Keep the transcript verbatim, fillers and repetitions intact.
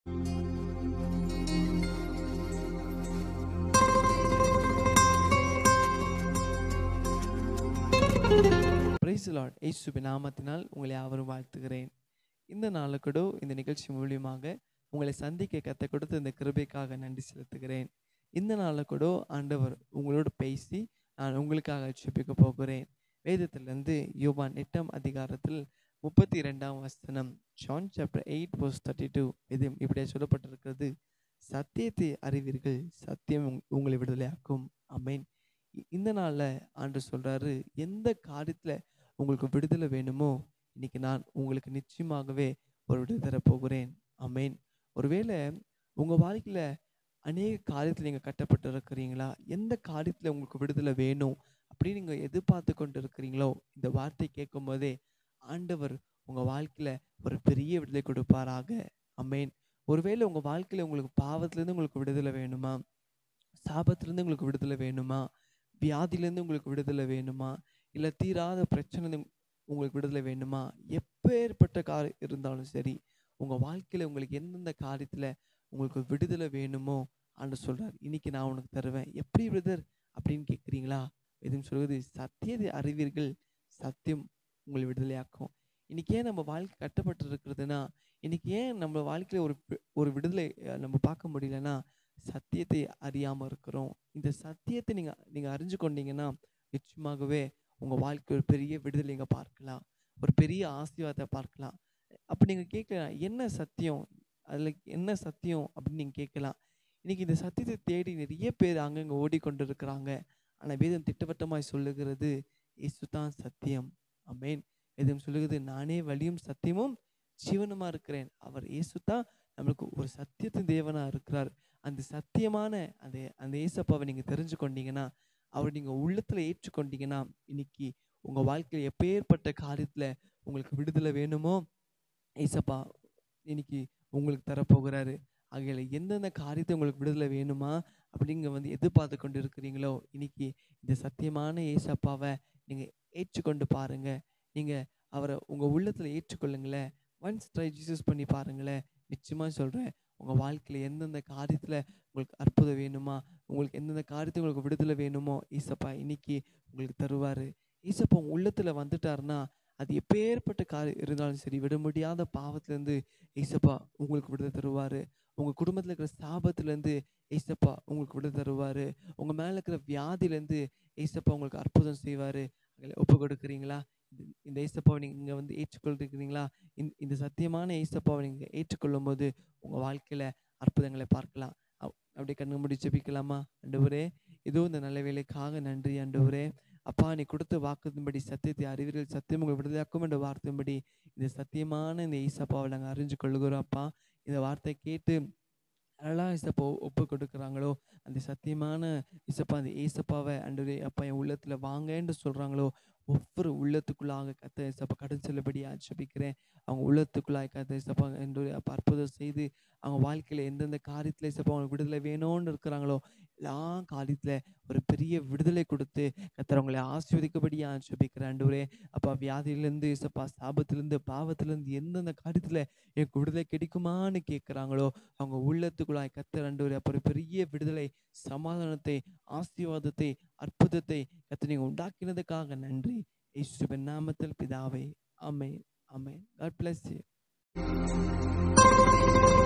Price Lord. இயேசுவின் நாமத்தினால் உங்களை யாவரும் வாழ்த்துகிறேன். இந்த நாளுக்கூட இந்த நிகழ்ச்சி மூலியமாக உங்களை சந்திக்க கத்த கொடுத்த இந்த கிருபைக்காக நன்றி செலுத்துகிறேன். இந்த நாளுக்கூட ஆண்டவர் உங்களோடு பேசி நான் உங்களுக்காக ஜெபிக்க போகிறேன். வேதத்திலிருந்து யோவான் எட்டாம் அதிகாரத்தில் முப்பத்தி இரண்டாம் வசனம், John chapter eight verse thirty two, இது இப்படியே சொல்லப்பட்டிருக்கிறது: சத்தியத்தை அறிவீர்கள், சத்தியம் உங்களை விடுதலையாக்கும். ஆமென். இந்த நாளில் ஆண்டவர் சொல்றாரு, எந்த காரியத்தில் உங்களுக்கு விடுதலை வேணுமோ இன்னைக்கு நான் உங்களுக்கு நிச்சயமாகவே ஒரு விடுதலை தரப்போகிறேன். ஆமென். ஒருவேளை உங்கள் வாழ்க்கையில் அநேக காரியத்தில் நீங்கள் கட்டப்பட்டு இருக்கிறீங்களா? எந்த காரியத்தில் உங்களுக்கு விடுதலை வேணும் அப்படின்னு நீங்கள் எதிர்பார்த்து கொண்டு இருக்கிறீங்களோ, இந்த வார்த்தை கேட்கும் போதே ஆண்டவர் உங்கள் வாழ்க்கையில் ஒரு பெரிய விடுதலை கொடுப்பாராக. ஆமென். ஒருவேளை உங்கள் வாழ்க்கையில் உங்களுக்கு பாவத்திலேருந்து உங்களுக்கு விடுதலை வேணுமா? சாபத்திலேருந்து உங்களுக்கு விடுதலை வேணுமா? வியாதியிலேருந்து உங்களுக்கு விடுதலை வேணுமா? இல்லை தீராத பிரச்சனை உங்களுக்கு விடுதலை வேணுமா? எப்பேற்பட்ட காரியம் இருந்தாலும் சரி, உங்கள் வாழ்க்கையில் உங்களுக்கு எந்தெந்த காரியத்தில் உங்களுக்கு விடுதலை வேணுமோ ஆண்டு சொல்கிறார், இன்னைக்கு நான் உனக்கு தருவேன். எப்படி பிரதர் அப்படின்னு கேட்குறீங்களா? எதுவும் சொல்வது, சத்தியத்தை அறிவீர்கள், சத்தியம் உங்களை விடுதலையாக்கும். இன்னைக்கு ஏன் நம்ம வாழ்க்கை கட்டப்பட்டு இருக்கிறதுனா, இன்னைக்கு ஏன் நம்ம வாழ்க்கையில் ஒரு ஒரு விடுதலை நம்ம பார்க்க முடியலன்னா, சத்தியத்தை அறியாமல் இருக்கிறோம். இந்த சத்தியத்தை நீங்கள் நீங்கள் அறிஞ்சு கொண்டீங்கன்னா நிச்சயமாகவே உங்கள் வாழ்க்கை ஒரு பெரிய விடுதலை நீங்கள் பார்க்கலாம், ஒரு பெரிய ஆசீர்வாதத்தை பார்க்கலாம். அப்போ நீங்கள் கேட்கலாம், என்ன சத்தியம், அதில் என்ன சத்தியம் அப்படின்னு நீங்கள் கேட்கலாம். இன்னைக்கு இந்த சத்தியத்தை தேடி நிறைய பேர் அங்கங்கே ஓடிக்கொண்டு இருக்கிறாங்க. ஆனால் வேதம் திட்டவட்டமாய் சொல்லுகிறது, இயேசு தான் சத்தியம். ஆமென். வேதம் சொல்லுகிறது, நானே வழியும் சத்தியமும் ஜீவனுமா இருக்கிறேன். அவர் இயேசு தான் நம்மளுக்கு ஒரு சத்தியத்தின் தேவனாக இருக்கிறார். அந்த சத்தியமான அந்த அந்த இயேசப்பாவை நீங்கள் தெரிஞ்சு கொண்டீங்கன்னா, அவர் நீங்கள் உள்ளத்தில் ஏற்றுக்கொண்டீங்கன்னா, இன்னைக்கு உங்கள் வாழ்க்கையில் எப்பேற்பட்ட காரியத்தில் உங்களுக்கு விடுதலை வேணுமோ இயேசப்பா இன்னைக்கு உங்களுக்கு தரப்போகிறாரு. ஆகையில எந்தெந்த காரியத்தை உங்களுக்கு விடுதலை வேணுமா அப்படிங்க வந்து எதிர்பார்த்து கொண்டு இருக்கிறீங்களோ, இன்னைக்கு இந்த சத்தியமான இயேசப்பாவை நீங்கள் ஏற்றுக்கொண்டு பாருங்க. நீங்கள் அவரை உங்கள் உள்ளத்தில் ஏற்றுக்கொள்ளுங்களேன். ஒன்ஸ் ட்ரை ஜீசஸ் பண்ணி பாருங்களேன். நிச்சயமாக சொல்கிறேன், உங்கள் வாழ்க்கையில் எந்தெந்த காரியத்தில் உங்களுக்கு அற்புதம் வேணுமா, உங்களுக்கு எந்தெந்த காரியத்தில் உங்களுக்கு விடுதலை வேணுமோ ஈசப்பா இன்னைக்கு உங்களுக்கு தருவார். ஈசப்பா உங்கள் உள்ளத்தில் வந்துட்டாருன்னா, அது எப்பேற்பட்ட காரியம் இருந்தாலும் சரி, விட முடியாத பாவத்திலேருந்து ஈசப்பா உங்களுக்கு விடுதலை தருவார். உங்கள் குடும்பத்தில் இருக்கிற சாபத்துலேருந்து ஈசப்பா உங்களுக்கு விடுதலை தருவார். உங்கள் மேலே இருக்கிற வியாதியிலேருந்து ஈசப்பா உங்களுக்கு அற்புதம் செய்வார். அதில் ஒப்பு கொடுக்குறீங்களா? இந்த ஏசப்பாவை நீங்கள் வந்து ஏற்றுக்கொள்கிறீங்களா? இந்த இந்த சத்தியமான ஏசப்பாவை நீங்கள் ஏற்றுக்கொள்ளும் போது உங்கள் வாழ்க்கையில் அற்புதங்களை பார்க்கலாம். அப்படியே கண்ணு மூடி ஜெபிக்கலாமா? ஆண்டவரே, இதோ இந்த நல்ல வேலைக்காக நன்றி ஆண்டவரே. அப்பா, நீ கொடுத்த வாக்குத்தின்படி சத்தியத்தை அறிவீர்கள், சத்தியம் உங்களை விடுதலையாக்கும் என்ற வார்த்தையின்படி இந்த சத்தியமான இந்த ஏசப்பாவை நாங்கள் அறிஞ்சு கொள்ளுகிறோம். அப்பா, இந்த வார்த்தை கேட்டு அதெல்லாம் இசப்பா ஒப்பு கொடுக்குறாங்களோ, அந்த சத்தியமான இசப்பா அந்த ஏசப்பாவை அண்டரே அப்பா என் உள்ளத்தில் வாங்கன்னு சொல்கிறாங்களோ, ஒவ்வொரு உள்ளத்துக்குள்ளாக கத்த இசப்பா கடன் செல்லுபடியாக ஜெபிக்கிறேன். அவங்க உள்ளத்துக்குள்ளாக கத்த இசப்பா என்று அப்போ அற்புதம் செய்து அவங்க வாழ்க்கையில் எந்தெந்த காரியத்தில் இசப்பா அவங்களுக்கு விடுதலை வேணும்னு இருக்கிறாங்களோ, எல்லா காரியத்தில் ஒரு பெரிய விடுதலை கொடுத்து கத்தர் அவங்களை ஆசீர்வதிக்கபடியாக ஜெபிக்கிறேன். ஆண்டவரே அப்பா, வியாதியிலேருந்து இசப்பா சாபத்திலேருந்து பாவத்திலேருந்து எந்தெந்த காரியத்தில் எனக்கு விடுதலை கிடைக்குமான்னு கேட்குறாங்களோ, அவங்க உள்ளத்துக்குள்ளாய் கத்தர் ஆண்டவரே அப்போ ஒரு பெரிய விடுதலை, சமாதானத்தை, ஆசீர்வாதத்தை, அற்புதத்தை கத்தர் நீங்கள் உண்டாக்கினதுக்காக நன்றி. இயேசுவின் நாமத்தில் பிதாவே, ஆமென், ஆமென். God bless you.